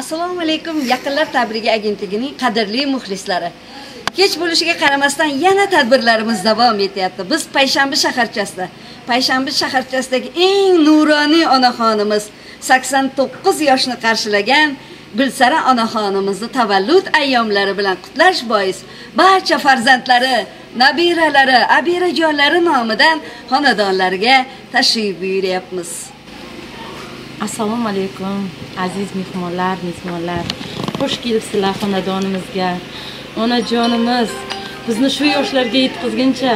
Assalomu alaykum, Yaqinlar tabrigi agentligining qadrli muxlislari. Kech bo'lishiga qaramasdan yana tadbirlarimiz davom etyapti. Biz Payshanba shaharchasidagi eng nuroniy onaxonimiz 89 yoshni qarshilagan Gulsara onaxonimizni tavallud ayyomlari bilan qutlash bois barcha farzandlari, nabiralari, abirajonlari nomidan xonadonlarga tashrif buyuryapmiz. Assalomu alaykum aziz mehmonlar. Xush kelibsizlar xonadonimizga. Onajonimiz bizni shu yoshlarga yetkazguncha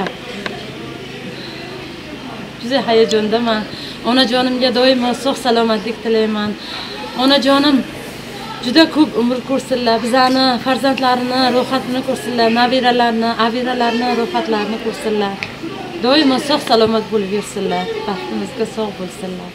juda hayajondaman. Onajonimga doimo sog' salomatlik tilayman. Onajonim juda ko'p umr ko'rsinlar, bizani farzandlarini ro'yxatini ko'rsinlar, nabiralarni, abiralarni ro'yxatlarini ko'rsinlar. Doimo sog' salomat bo'lib yursinlar, baxtimizga sog' bo'lsinlar.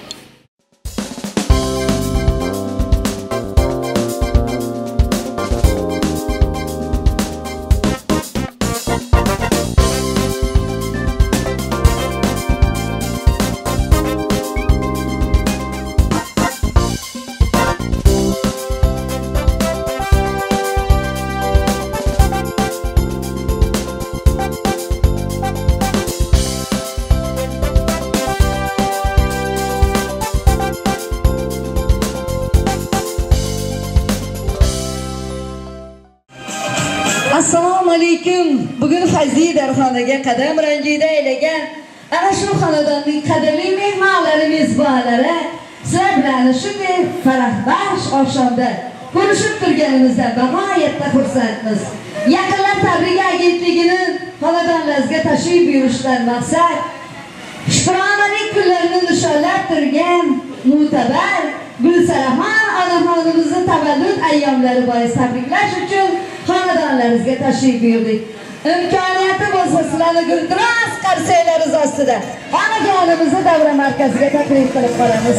Assalomu alaykum. Bugun Fayzi darxonaga qadam ranjida aylagan ana shu xonadonning qadrli mehmonlari, mezbonlari, sizlar bilan shunday farahbaxsh oqshomda ko'rishib turganimizdan g'oyatda xursandmiz. Yaqinlar tabrigi agentligining xonadonlaringizga tashrif buyurishdan maqsad shukronalik kunlarini nishonlab turgan mo'tabar Gulsaraxon onaxonimizni tavallud ayyomlari bois tabriklash uchun xonadonlaringizga tashrif buyurdik. Imkoniyati bo'lsa sizlarni guldiroz qarsaklarimiz ostida onajonimizni davra markaziga taklif qilib qolamiz.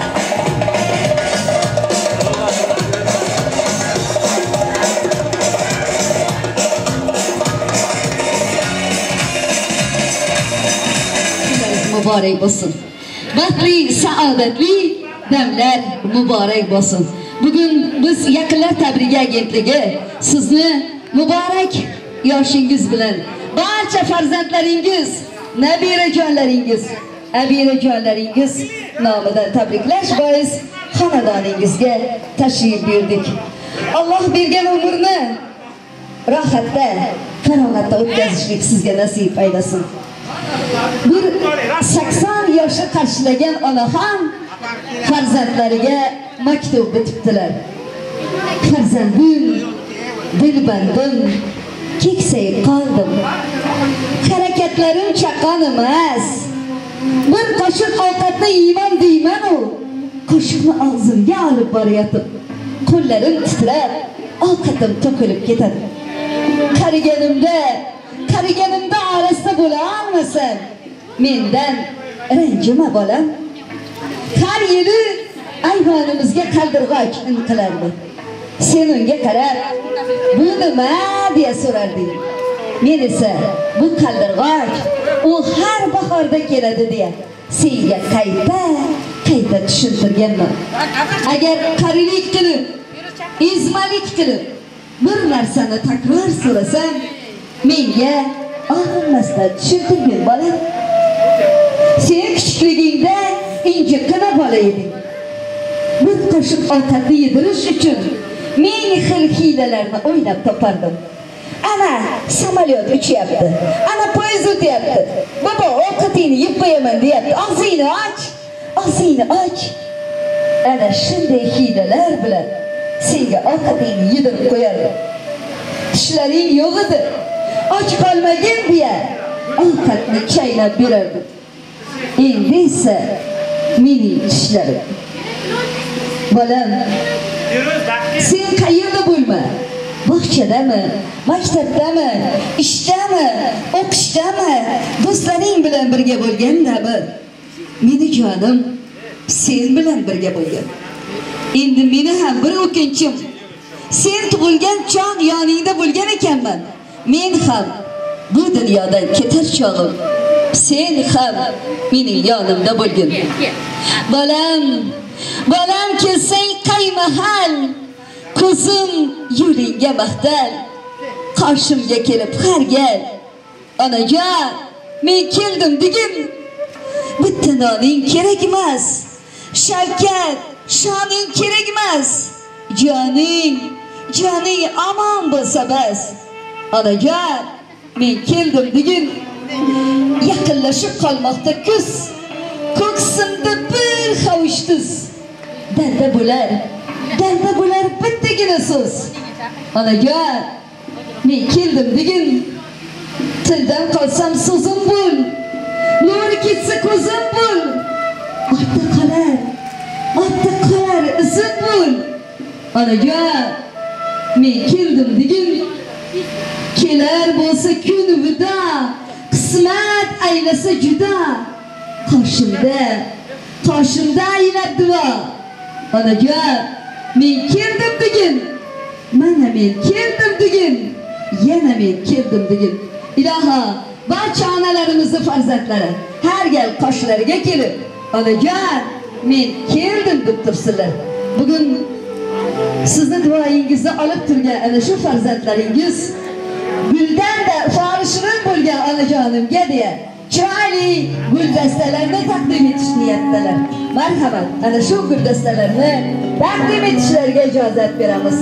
Muborak bo'lsin. Baxtli, saodatli damlar muborak bo'lsin. Bugun biz Yaqinlar tabrigi agentligi sizni muborak yoshingiz bilan barcha farzandlaringiz, nabirajonlaringiz, abirajonlaringiz nomidan tabriklash bois xonadoningizga tashrif buyurdik. Alloh bergan umrni rohatda, farogatda o'tkazishlik sizga nasib aylasin. Bir 80 yoshni qarshilagan onaxon farzandlariga maktub bitibdilar. Farzandim, dilbandim, keksayib qoldim. Harakatlarim chaqqon emas. Bir qoshiq ovqatni yeyman deyman-u, qoshiqni og'zimga olib borayotib, qo'llarim titrab, ovqatim to'kilib ketadi. Qariganimda orasida bo'la olmasam, mendan ranjima bolam. Har yili ayvonimizga qaldirg'och inqilardi. Sen unga qarab, bu nima deya so'rarding. Men esa bu qaldirg'och u har bahorda keladi deya senga qayta tushuntirganman. Agar qarilik qilib, ezmalik qilib bir narsani takror so'rasam, menga og'irmasdan tushuntirgin bolam. Sen kichikligingda injiqqina bola eding. Bir qoshiq ovqatni yedirish uchun ming xil hiylalarni o'ylab topardim. Ana samolyot uchyapti, ana poyezd o'tyapti. Bobo, ovqatingni yeb qo'yaman deyapti. Og'zingni och. Ana shunday hiylalar bilan senga ovqatingni yedirib qo'yardim. Tishlaring yo'q edi. Och qolmagin deya ovqatni chaynab berardim. Endi esa mening tishlarim. Bolam, sen qayerda bo'lma? Bog'chadami, maktabdami, ishdami, o'qishdami, do'stlaring bilan birga bo'lgandami? Meni jonim, sen bilan birga bo'lgan. Endi meni ham bir o'kinchim. Sen tug'ilgan chog' yoningda bo'lgan ekanman. Men ham bu dunyodan ketar chog'im sen ham mening yonimda bo'lgin. Bolam kelsang qay mahal ko'zim yo'lingga maqtal, qarshimga kelib har gal. Onajon, men keldim degin, bitta noning kerak emas, shavkat, shoning kerak emas. Joning aman bo'lsa bas. Onajon, men keldim degin, yaqinlashib qolmoqda kuz, ko'ksimda bir havuch tuz. Dalda bo'lar bittagina so'z. Onajon, men keldim degin, tildan qolsam so'zim bo'l, nuri ketsa ko'zim bo'l, ortda qolar izim bo'l. Onajon, men keldim degin, kelar bo'lsa kun vida, qismat aylasa juda, qoshimda aylab duo. Onajon, men keldim degin, mana men keldim degin, yana men keldim degin. Iloho, barcha onalarimizni farzandlari har gal qoshlariga kelib, onajon, men keldim deb tursinlar. Bugun sizni duoyingizni olib turgan ana shu farzandlaringiz guldan da farishron bo'lgan onajonimga deya chiroyli guldastalarni taqdim etish niyatdalar. Marhamat, ana shu guldastalarni taqdim etishlariga ijozat beramiz.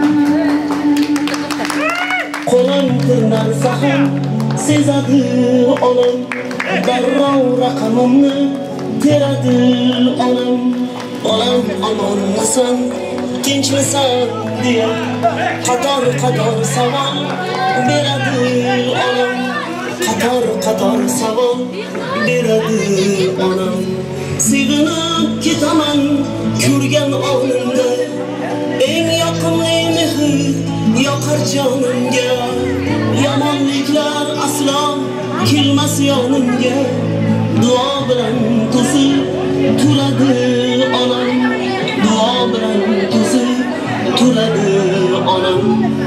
Qo'lim tirnalsa ham sezadi olam, darrov raqamimni teradi olam. Olam omonmisan, tinchmisan deya qator savol beradi olam. Qator savol beradi olam. Sevinib ketaman ko'rgan onimda, eng yoqimli mehr yoqar jonimga. Yomonliklar aslo kelmas yonimga, duo bilan to'sib turadi onam, duo bilan to'sib turadi onam.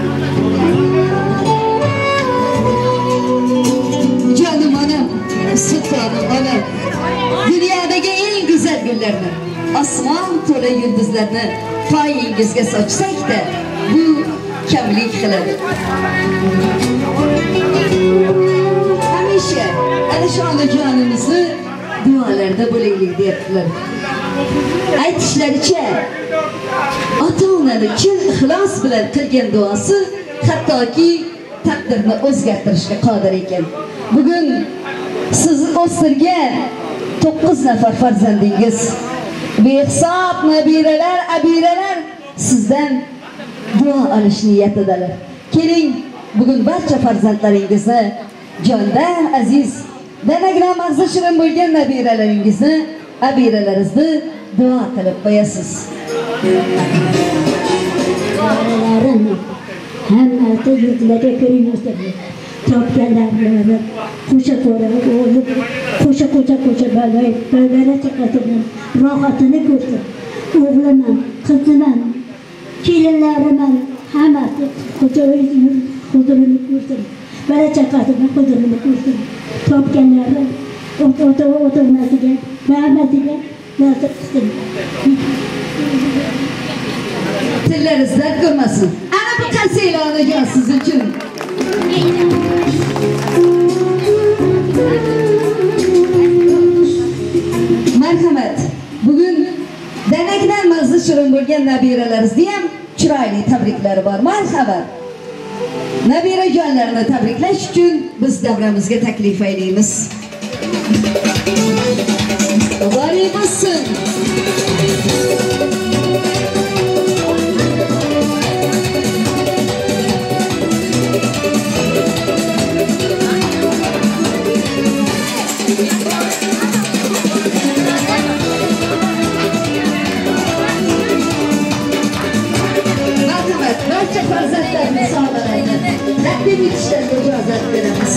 Canım anam, sultanım anam, dünyadagi eng go'zal gullarni, osmon to'la yulduzlarni poyingizga sochsak-da, bu kamlik qiladi. Hamisha ana shu onajonimizni duolarda bo'laylik deyaptilar. Aytishlaricha, ota-onani chin ixlos bilan qilgan duosi hattoki taqdirni o'zgartirishga qodir ekan. Bugun sizni o'stirgan 9 nafar farzandingiz, behisob nabiralar, abiralar sizdan duo olish niyatidalar. Keling, bugun barcha farzandlaringizni, jondan aziz, danagina mag'zi shirin bo'lgan nabiralaringizni, abiralaringizni duo qilib qo'yasiz. Hammasi yurtlarga ko'rinmoqda. Topganlarni qo'sha olib, qo'sha balay chaqasini, rohatini ko'rsin. O'g'liman, qiziman, kelinlariman, hammasi huzurini ko'rsin. Bala chaqasini huzurini ko'rsin. Topganlarni o'tirmasiga, hammasiga nasib qilsin. Tillari zard ko'rmasin. Ana bu qansiylar onajon siz uchun. Marhamat, bugun danakdan mag'zi shirin bo'lgan nabiralaringizni ham chiroyli tabriklari bor. Marhamat. Nabirajonlarni tabriklash uchun biz davramizga taklif aylaymiz. Obori bo'lsin. Marhamat, barcha farzandlarni sog'larini taqdim etishlariga ijozat beramiz.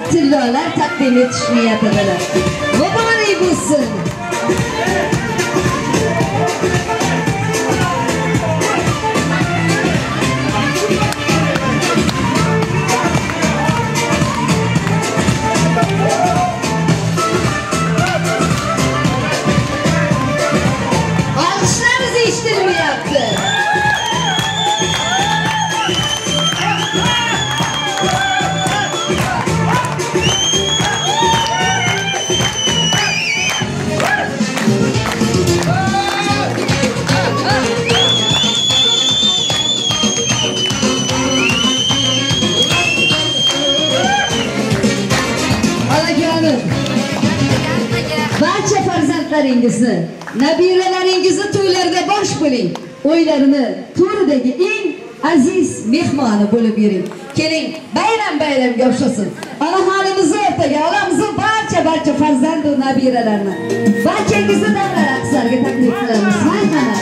tillolar taqdim etish niyatidalar. Muborak bo'lsin. Alkışlarınız eshitilmayapti. Barcha farzandlaringizni, nabiralaringizni to'ylarga bosh bo'ling. O'ylarini to'ridagi eng aziz mehmoni bo'lib yuring. Keling, bayram-bayramga o'xshasin. Onaxonimizni o'rtaga olamiz, barcha farzand va nabiralarni. Barchangizni davra raqslariga taklif qilamiz. Marhamat.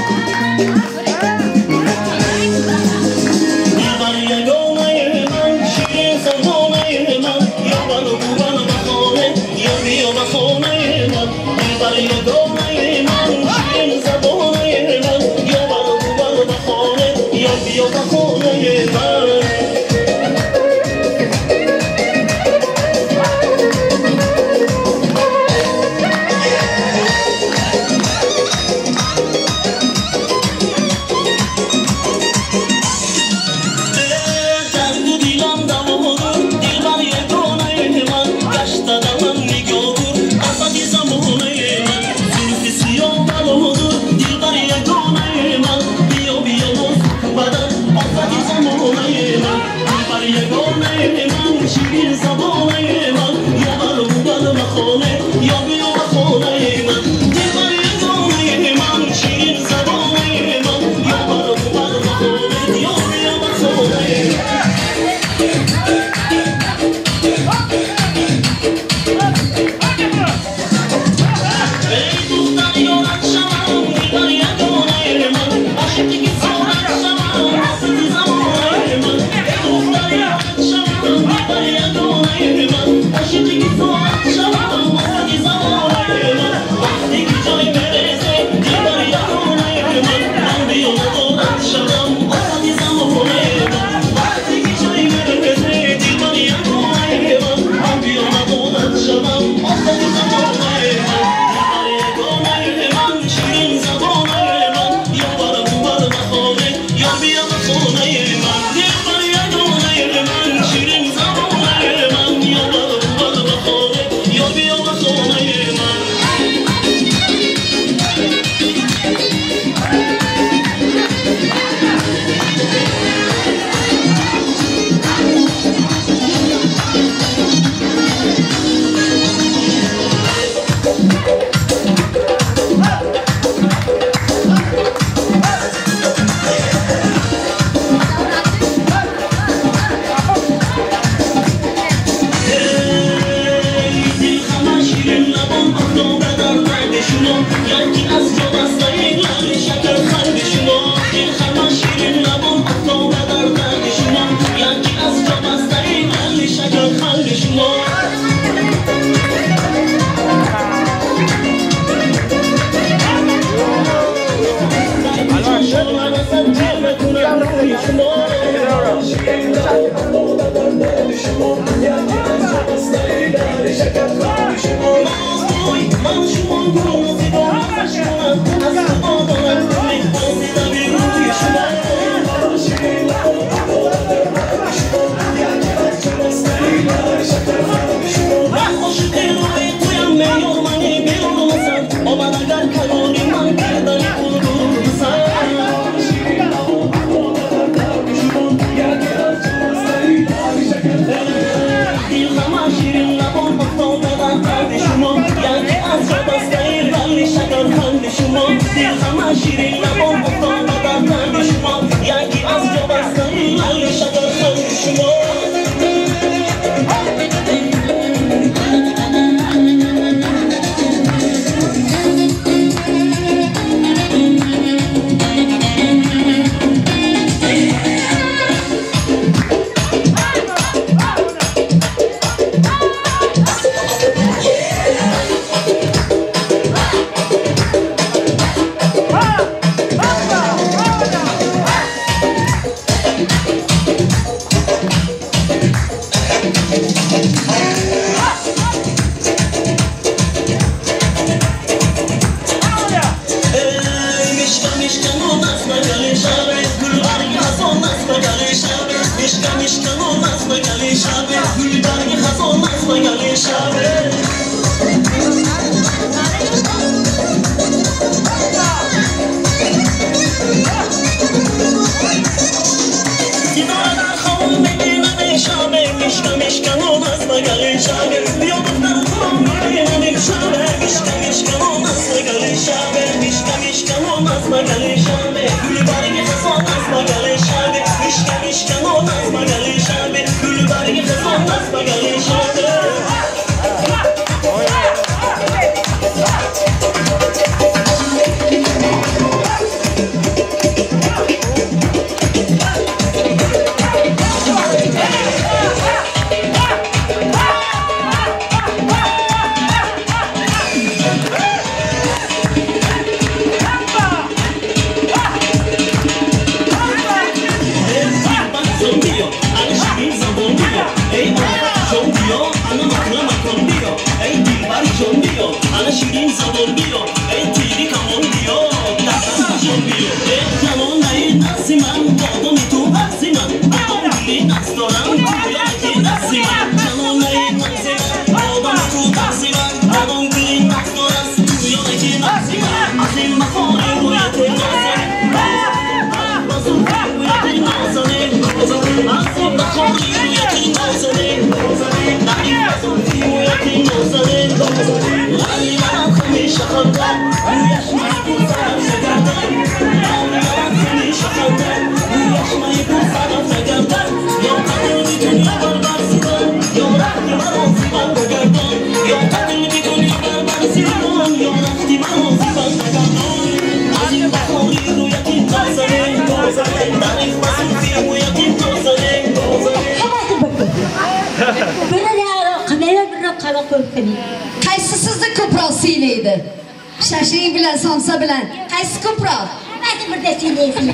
Qaysi sizni ko'proq siylaydi? Shashing bilan somsa bilan qaysi ko'proq? Hadi burada siylaysin.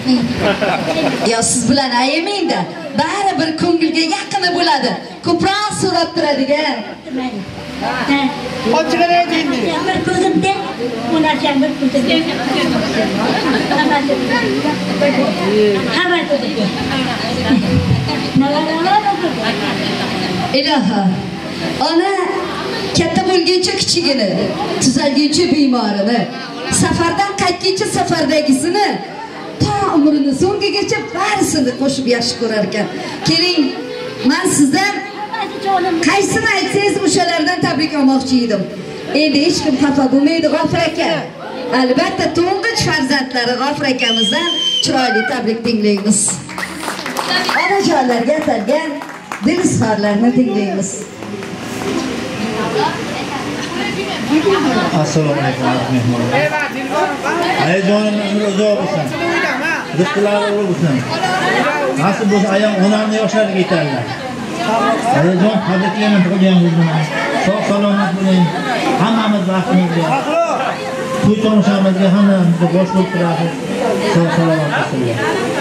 Yo siz bilan ayamangda. Bari bir ko'ngilga yaqini bo'ladi. Ko'proq so'rab turadigan. Ochig'ini ayting. Bir ko'zimda, ularga bir ko'zimda. Hamma ko'zimda. Ilohi. Ona katta bo'lguncha kichigini, tuzalguncha bemorini, safardan qaytguncha safardagisini, ta umrini so'ngigacha barisini qo'shib yaxshi ko'rar ekan. Keling, men sizdan qaysini aytsangiz o'shalardan tabrik olmoqchi edim. Endi hech kim xafa bo'lmaydi G'ofur aka. Albatta to'ng'ich farzandlari G'ofur akamizdan chiroyli tabrik tinglaymiz. Onajonlarga atalgan dil izhorlarini tinglaymiz. Assalomu alaykum mehmonlar. Ayajonim umri uzoq bo'lsin. Rizqlari ulug' bo'lsin. Nasib bo'lsa ayam onamni yoshlariga yetarlar. Ayajon tabriklayman tug'ilganingiz bilan. Sog' salomat bo'ling. Hammamiz baxtimizga. To'y tomoshamizga hammamizga bosh bo'lib turadi. Sog' salomat bo'lsinlar.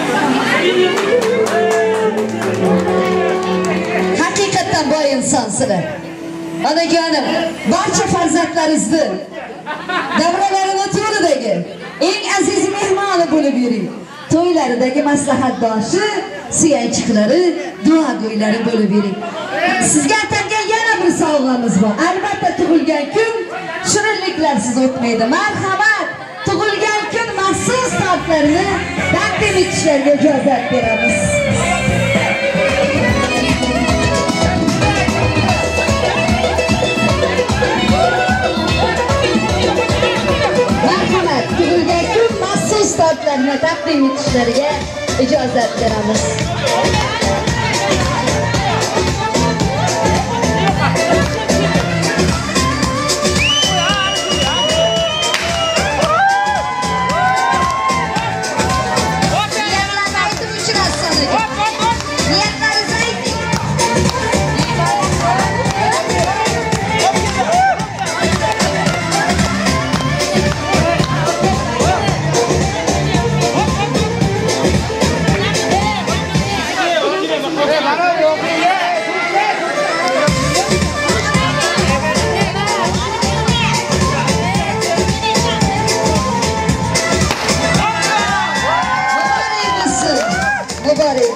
Haqiqatan boy insonsizlar. Onajonim, barcha farzandlaringizni davralarini to'ridagi eng aziz mehmoni bo'lib yuring. To'ylaridagi maslahatdoshi, suyanchiqlari, duogo'ylari bo'lib yuring. Sizga atalgan yana bir sovg'amiz bor. Albatta tug'ilgan kun shirinliklariz o'tmaydi. Marhamat, tug'ilgan kun maxsus tortlarni taqdim etishlarga ijozat beramiz. Marhamat, tug'ilgan kun maxsus tortlarni taqdim etishlariga ijozat beramiz.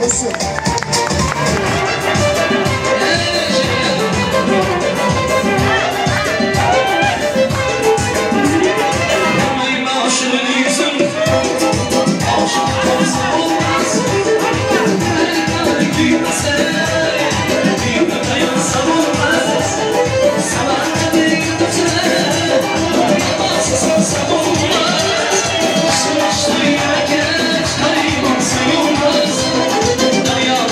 olsun. Sayılmaz, sayılmaz.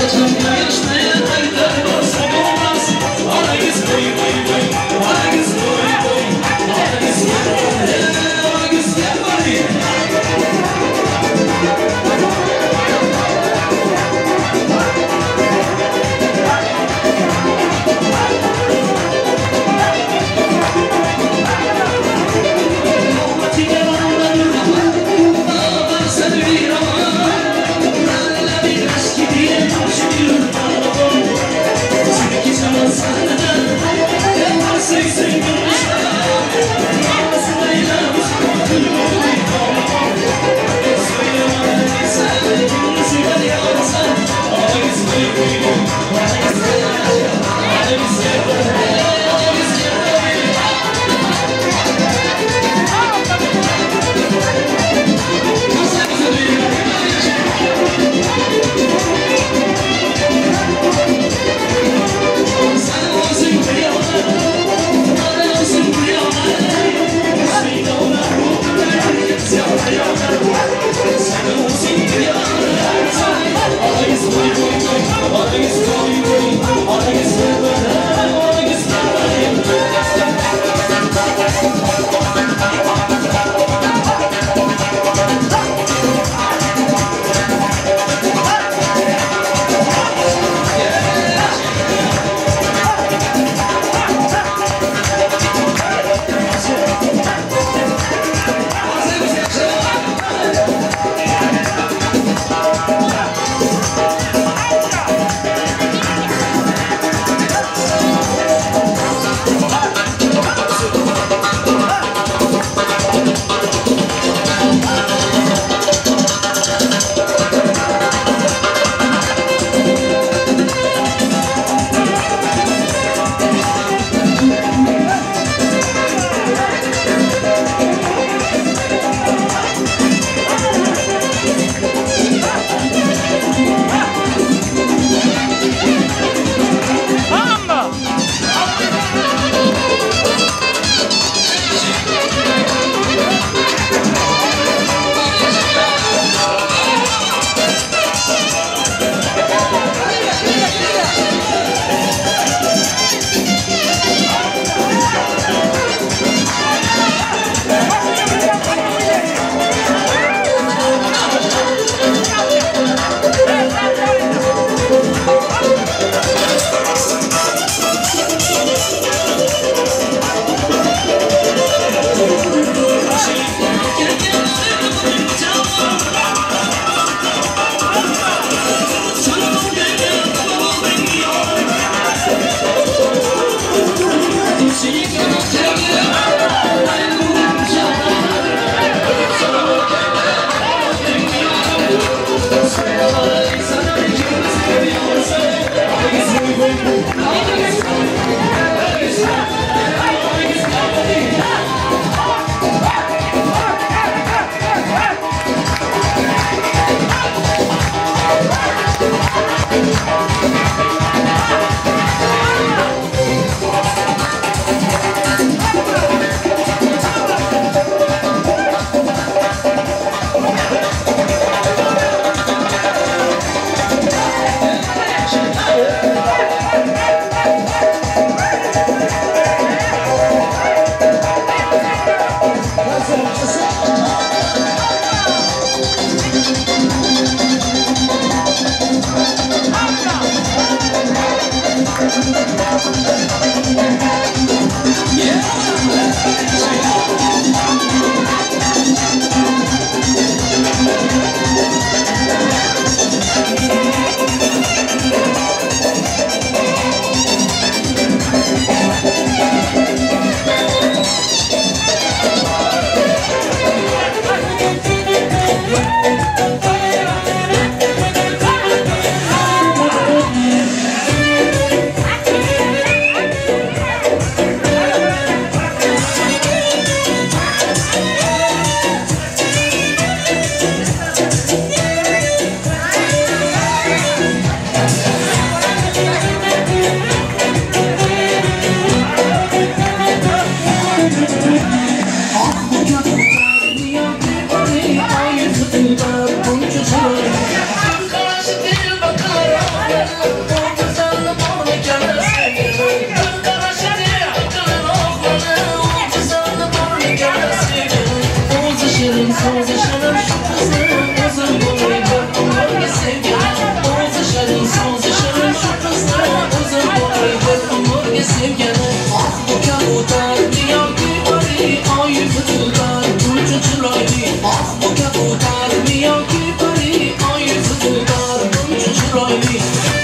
ekeni Ah bu kabutar Niyoki pari oy fıtıldan Bunca chiroyli Ah bu kabutar Niyoki pari oy fıtıldan Bunca chiroyli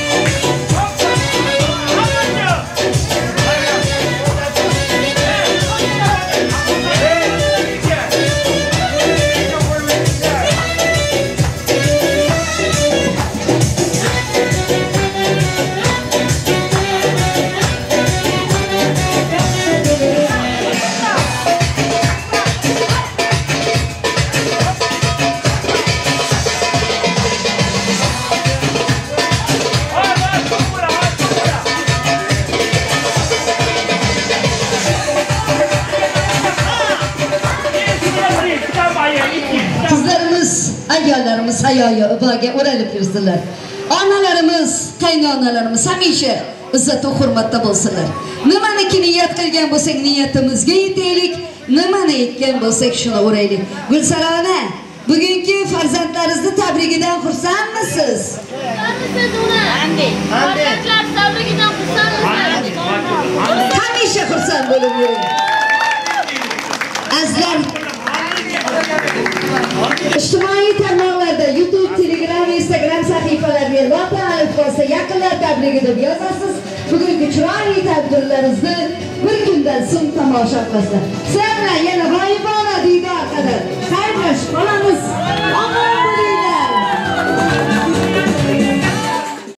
Kızlarımız, ayollarımız hayoyi iboga o'ralib yursinlar. Onalarimiz, qaynonalarimiz hamisha izzat va hurmatda bo'lsinlar. Nimaniki niyat qilgan bo'lsak, niyatimizga yetaylik. Nimani aytgan bo'lsak, shuni o'raylik. Gulsarona, bugungi farzandlaringizni tabrigidan xursandmisiz? Farzandlar tabrigidan xursandmiz. Hamisha xursand bo'lib yuring. Azizlar, ijtimoiy tarmoqlarda YouTube, Telegram, Instagram sahifalarga lotin alifbosi yaqinlar tabrigi deb yozasiz. Bugungi chiroyli tadbirlaringizni bir kundan so'ng tomosha qilasizlar. Sizlar bilan yana g'oyibona diydor qilib xayrlashib qolamiz. Omon bo'ling.